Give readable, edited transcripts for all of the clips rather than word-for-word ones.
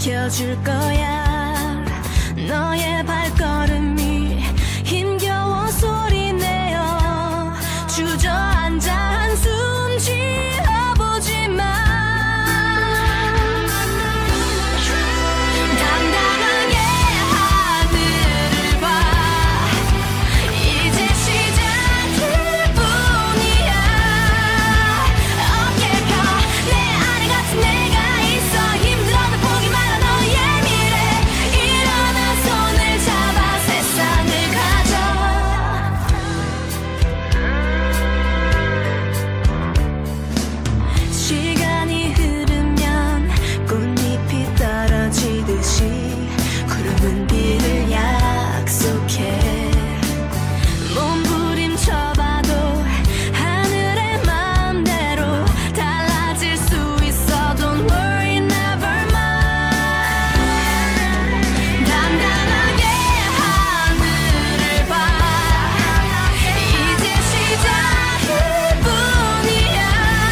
지켜줄 거야. 너의 발걸음이 힘겨워 소리내어 주저앉아 한숨 쉬어보지 마. 당당하게 하늘을 봐. 이제 시작일 뿐이야. 어깨 펴. 내 아내 같은 내가 있어. 힘들어도 포기 마라 너의 미래. 일어나 손을 잡아 세상을 가져. 시간이 흐르면 꽃잎이 떨어지듯이 구름은 비를 약속해. 몸부림쳐봐도 하늘의 마음대로 달라질 수 있어. Don't worry, never mind. 당당하게 하늘을 봐. 이제 시작일 뿐이야.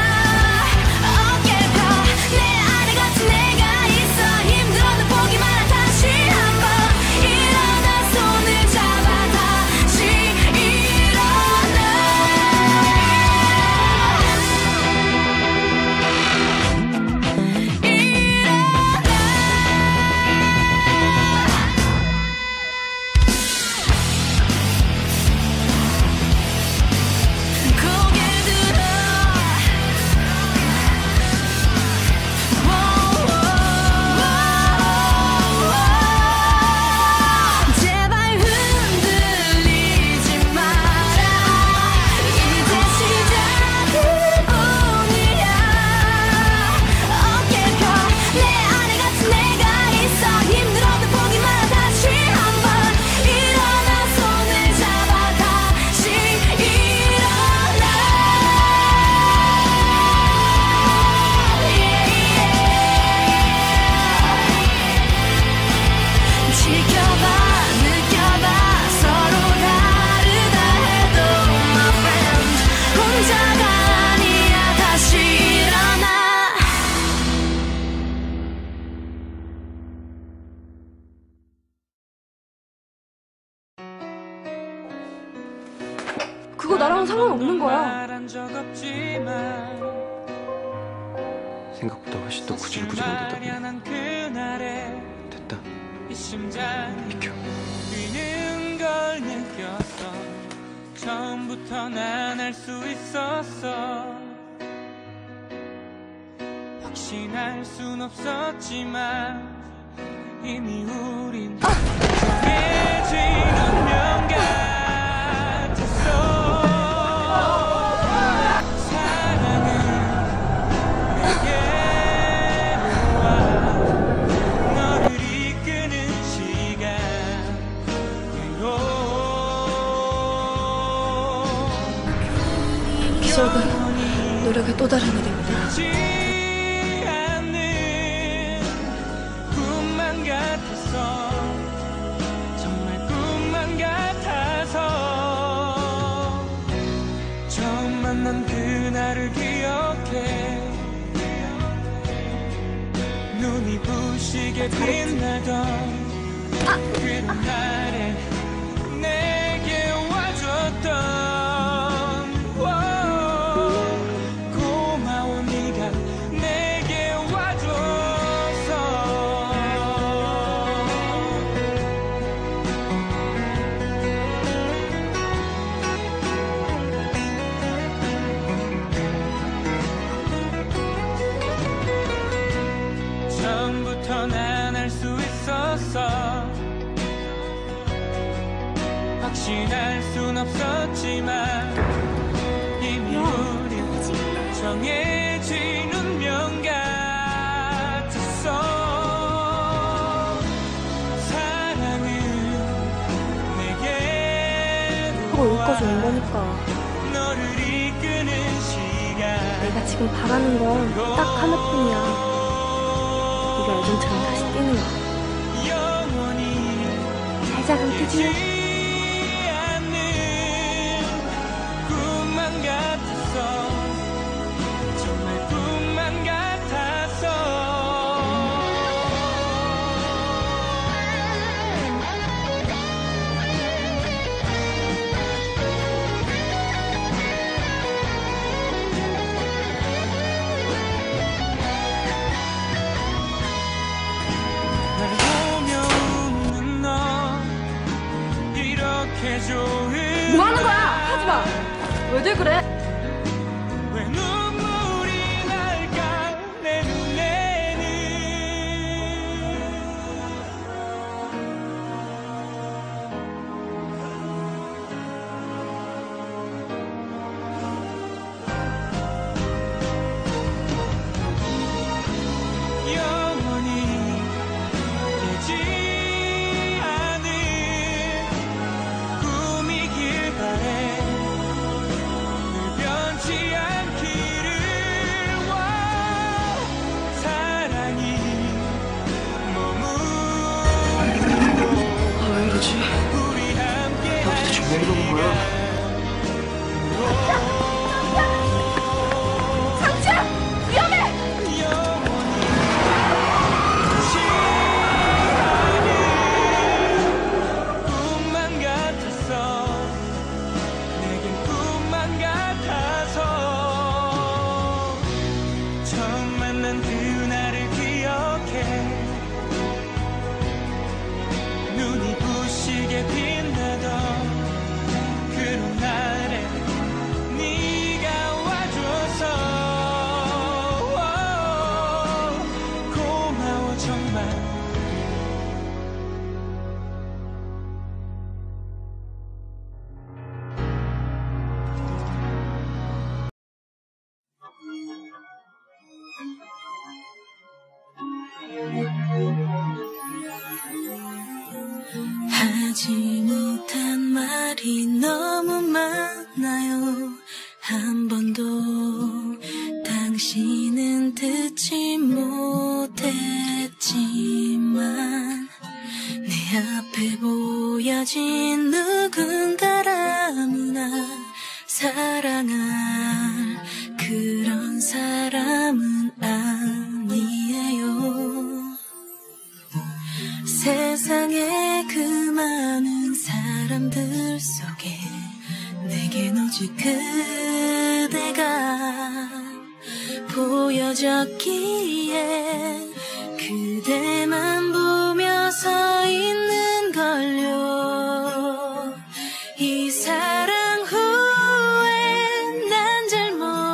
어깨 펴. 내 아내 같은 내가 있어. 힘들어도 포기 마라. 다시 한번 일어나 손을 잡아. 다시 일어나. 고개 들어. 제발 흔들리지 마라. 이제 시작일 뿐이야. 어깨 펴. 내 아내 같은 내가 있어. 힘들어도 포기 마라. 다시 한번 일어나 손을 잡아. 다시 일어나. 지켜봐 느껴봐 서로 다르다 해도 my friend 혼자가 아니야. 다시 일어나. 그거 나랑은 상관없는 거야. 말한 적 없지만 생각보다 훨씬 더 구질구질한 대답이네. 아련한 그날에 됐다. 이 심장이 비켜. 뛰는 걸 느꼈어. 처음부터 난 알 수 있었어. 확신할 순 없었지만 이미 우린 정해진 운명 같았어. 사랑은 내게로 와. 너를 이끄는 시간 위로. 기적은 노력의 또 다른 일입니다. 않는 꿈만 같았어. 정말 꿈만 같아서. 처음 만난 그날을 기억해. 눈이 부시게 빛나던 그런 날에 내게 와줬던 고마워. 네가 내게 와줘서. 처음부터 난 알 수 있었어. 확신할 순 없었지만 이미 우린 정해진 운명 같았어. 사랑은 내게로 그거 여기까지 온 거니까. 너를 이끄는 시간. 내가 지금 바라는 건 딱 하나뿐이야. 네가 예전처럼 다시 뛰는 거. 영원히 살자 강태지. 않는 꿈만 같았어. 정말 꿈만 같았어. 왜들 그래? 왜 눈물이 날까 내 눈에는 영원히 깨지 않은 꿈이길 바래 늘 변치 않기를 사랑이 머무르고 왜 이러지? 우리 함께 나 도대체 왜 이러는 거야? 상추야! 위험해! 꿈만 같았어 내겐 꿈만 같아서 처음 만난 그날을 기억해 눈이 부시게 빛나던 그런 날에 네가 와줘서 고마워 정말 하지 못한 말이 너무 많아요. 한 번도 당신은 듣지 못했지만 내 앞에 보여진 누군가라무나 사랑할 그런 사람은 아니에요. 세상에 그 많은 사람들 속에 내겐 오직 그대가 보여졌기에 그대만 보며 서 있는 걸요. 이 사랑 후에 난 잘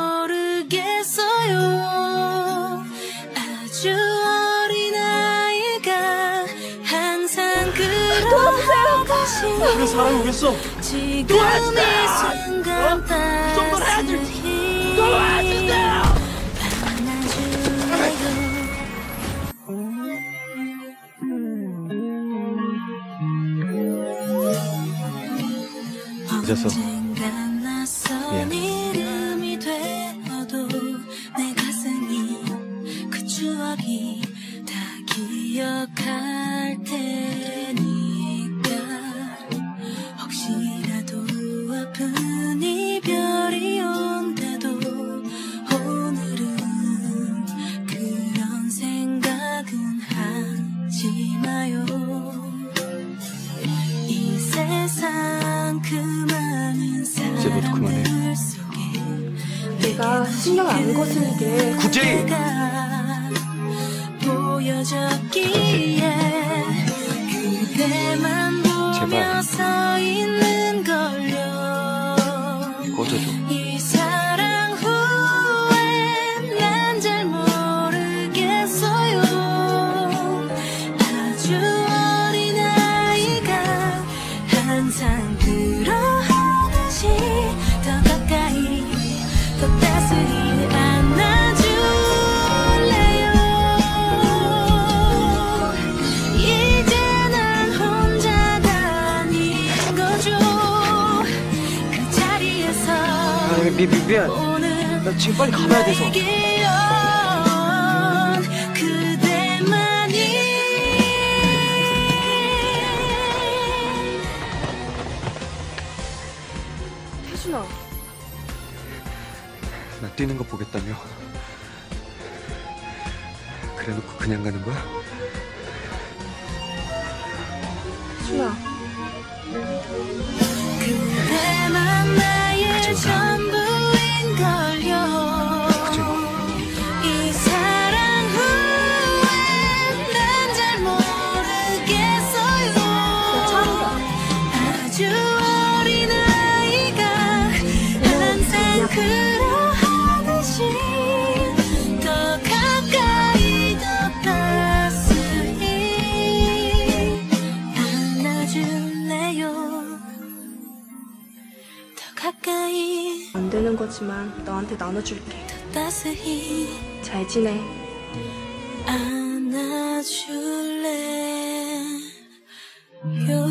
모르겠어요. 아주 어린 아이가 항상 그러듯이 우리 사람이 오겠어. 지금 이 순간 따스히 안아줄래요. 늦었어. 언젠간 낯선 이름이 되어도 내 가슴이 그 추억이 다 기억할 테니까 혹시라도 아픈 이별이 온다도 오늘은 그런 생각은 하지 마요. 이 세상 그 많은 이제부터 그만해. 사람들 속에 내가 신경 안 거슬리게 굳이! 보여졌기에 그대만 보며 서 있는 걸요. 꺼져줘. 이 사랑 후에 난 잘 모르겠어요. 아주 어린 아이가 항상 그러하듯이 더 가까이 더 따스히 안아줄래요. 이제 난 혼자가 아닌 거죠. 그 자리에서 미안. 오늘 나 지금 빨리 가봐야 돼서. 나에게 그대만이 태준아, 나 뛰는 거 보겠다며. 그래놓고 그냥 가는 거야? 태준아, 그대만 나의 가져가. 전부인걸요. 그죠? 이 사랑 후에 난 잘 모르겠어요. 아주 어린 아이가 거지만 너한테 나눠줄게. 따스히 잘 지내. 안아줄래